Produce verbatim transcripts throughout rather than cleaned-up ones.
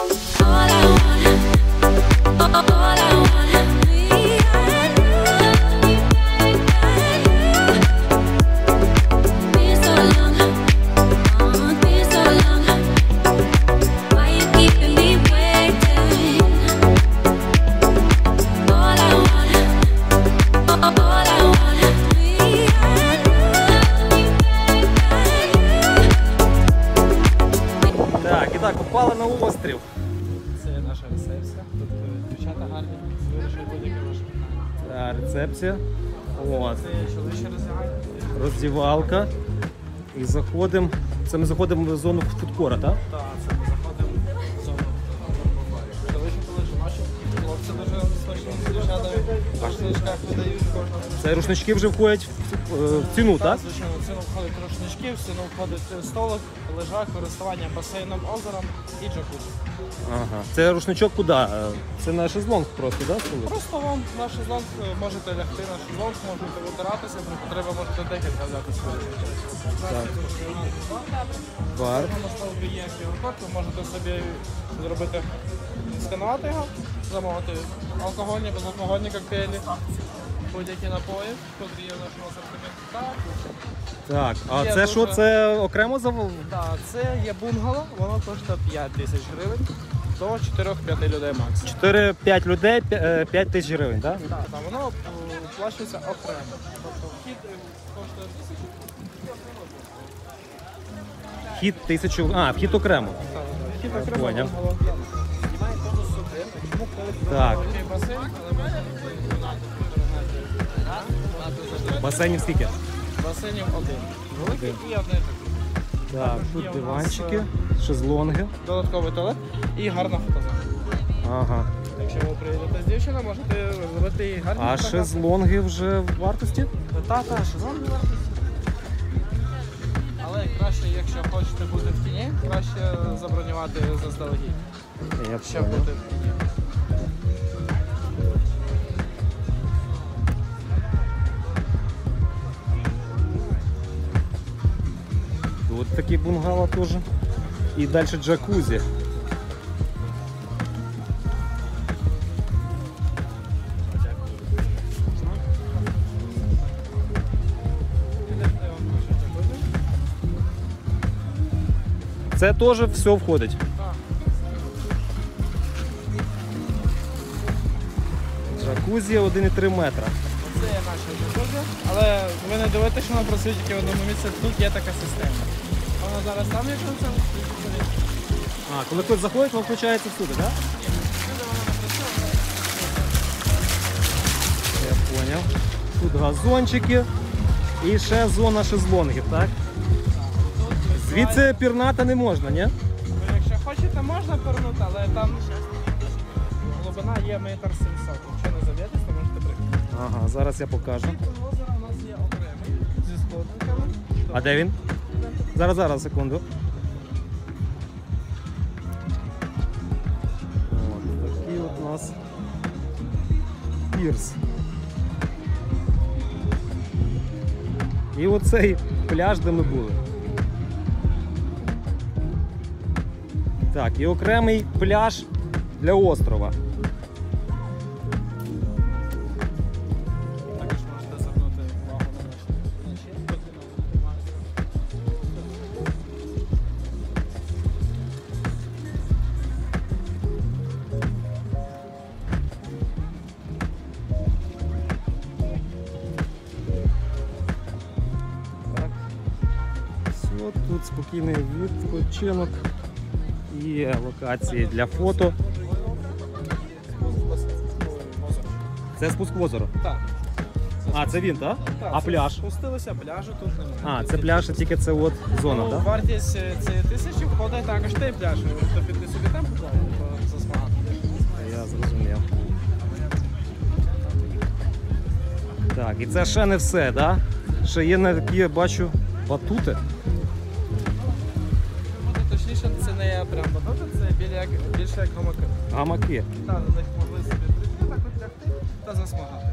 Так, попали на острів. Це наша рецепція. Тут дівчата гарні, вирішують будь-які ваші питання. Так, рецепція. От. Це чоловіча роздягальня. Роздівалка. І заходимо. Це ми заходимо в зону фудкора, так? Так, це ми заходимо в зону барбарі. Чоловічі, коли жіночі. Хлопці дуже смачні з дівчатами. В рушничках видають кожного. Це рушнички вже входять в, в ціну, так? Так, звичайно, в ціну входять рушнички, в ціну входить столик, лежак, користування басейном, озером і джакузі. Ага. Це рушничок куди? Це на шезлонг просто, так? Да? Просто вам на шезлонг можете лягти на шезлонг, можете витиратися, при потребі можете декілька взяти свої. Так. Бар. На столбі є ку ар-код, ви можете собі зробити, сканувати його, замовити алкогольні, безалкогольні коктейлі, будь-які напої, котрі є в нашому асортименті. Так, Так, а Є це що, дуже- це окремо завод? так, це є бунгало, воно коштує п'ять тисяч гривень до чотирьох-п'яти людей максимум. чотири-п'ять людей, п'ять тисяч гривень, так? Так, так, воно е, оплачується окремо. Тобто вхід е, коштує тисячу. Вхід тисячу. А, вхід окремо. Так, вхід окремо. Поняв. бунгало. Знімає позу сюди. Чому коли Так. великий басейн, але ми Басейнів скільки? басейнів один. Великий і одне такий. Так, Також тут є у нас, диванчики, шезлонги. Додатковий туалет і гарна фотозона. Ага. Якщо ви приїдете з дівчиною, можете зробити їй гарні А фотографії. шезлонги вже в вартості? Та, та, шезлонги вартості. Але краще, якщо хочете бути в тіні, краще забронювати заздалегідь, Я щоб понял. бути в тіні. Тут такі бунгало теж. І далі джакузі. Це теж все входить. Так. Джакузі один і три метра. Це є наша джакузі, але ви не дивитесь, що вона працює тільки в одному місці. Тут є така система. Вона зараз там, якщо це включиться. А, коли хтось заходить, воно включається всюди, так? Сюди вона не працює. Я зрозумів. Тут газончики і ще зона шезлонгів, так? Звідси пірнати не можна, ні? Ну, якщо хочете, можна пірнути, але там глибина є метр сімсот. Якщо не заб'єтесь, то можете прийти. Ага, зараз я покажу. Озеро у нас є окремий зі сходниками. А де він? Зараз, зараз, секунду. От такий от у нас пірс. І оцей пляж, де ми були. Так, і окремий пляж для острова. Також можете звернути увагу на наші начинки. Так. Все, тут спокійний відпочинок. Є локації для фото. Це спуск в озеро. Так. А, це він, так? Так, А це пляж? Спустилися, пляжу тут немає. А, це пляж, тільки це от зона, Ну, так? вартість е, цієї тисячі входить також той пляж. Ви можете піти собі там поплавати, засмагати. Я зрозумів. Так, і це ще не все, так? Ще є такі, я бачу, батути. Буде точніше, це не є прям батути, це біля як, більше як гамаки. Гамаки. Та, на них могли собі прийти, так от лягти та засмагати.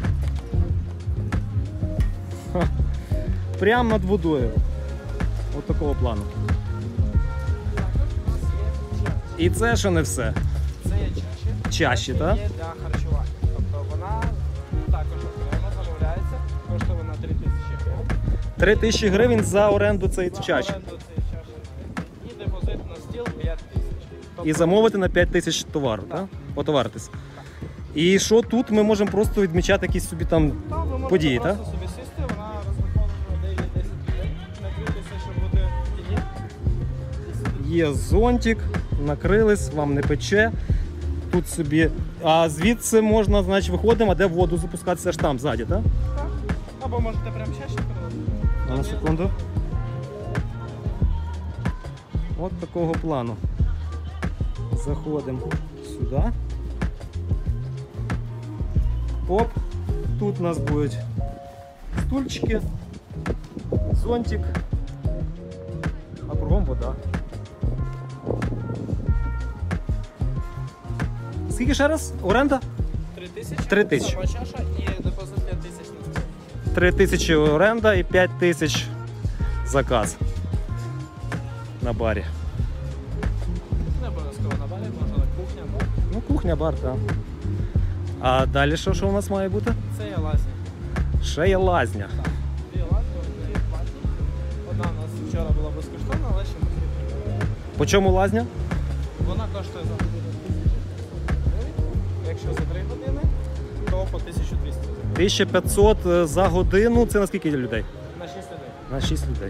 Прямо над водою. От такого плану. Також у нас є джакузі. І це ще не все. Це є чаші. Чаші, так? Є для харчування. Тобто вона також окремо замовляється, коштує вона три тисячі гривень. Три тисячі гривень за оренду цієї За чаші. оренду цієї чаші. І депозит на стіл п'ять тисяч. Тобто І замовити на п'ять тисяч товару, так? Так. Потоваритись. І що тут ми можемо просто відмічати якісь собі там Та, ви можете події, так? просто собі сісти, вона розрахована де є десять людей. Накритися, щоб бути в тіні. Є зонтик, накрились, вам не пече. Тут собі. А звідси можна, значить, виходимо, а де воду запускатися аж там ззаді, так? Так. Або можете прямо чаші передати. А на секунду. От такого плану. Заходимо сюди. Оп, тут у нас будуть стульчики, зонтик, а кругом вода. Скільки ще раз? Оренда? Три тисячі. Три тисячі. Сама чаша і депозит п'ять тисяч на стіл. три тисячі оренда і п'ять тисяч заказ на барі. Не обов'язково на барі, можна на кухня, бар. Ну, кухня, бар, так. А далі що, що у нас має бути? Це є лазня. Ще є лазня. Так. Дві лазні, одна є платні. Одна у нас вчора була безкоштовна, але ще потрібна. По чому лазня? Вона коштує за годину тисячу гривень. Якщо за три години, то по тисячу двісті гривень. тисяча п'ятсот за годину. Це на скільки людей? На шість людей. На шість людей.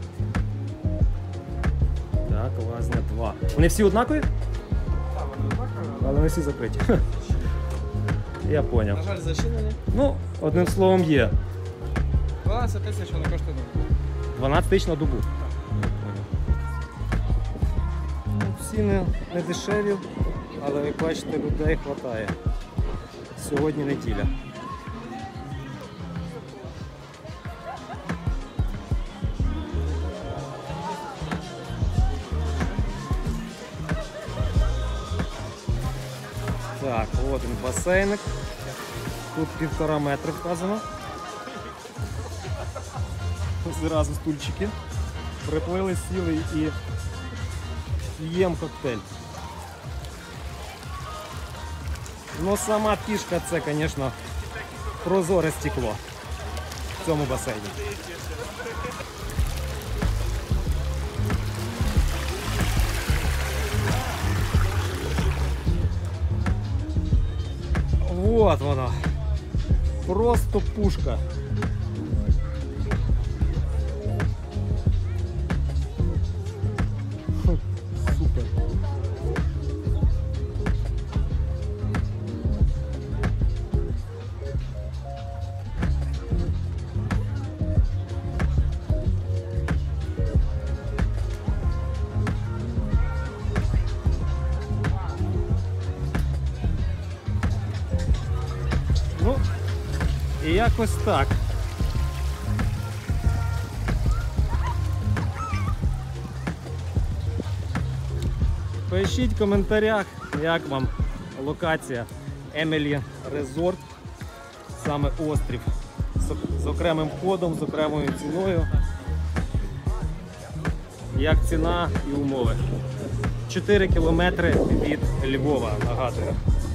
Так, лазня два. Вони всі однакові? Так, вона однакова. Але не всі закриті. Я На поняв. жаль, зачинені. Ну, одним словом є. дванадцять тисяч вона коштує на дванадцять тисяч на добу. Ну, ціни не дешеві, але ви бачите, людей вистачає. Сьогодні неділя. Так, от він басейник. Тут півтора метри вказано. Зразу стульчики. Приплили, сіли і п'ємо коктейль. Ну сама фішка це, звісно, прозоре стекло в цьому басейні. Вот вона. Просто пушка. Хм, супер. Ну, і якось так. Пишіть в коментарях, як вам локація Емілі Резорт, саме острів, з- з окремим входом, з окремою ціною. Як ціна і умови. чотири кілометри від Львова, нагадую.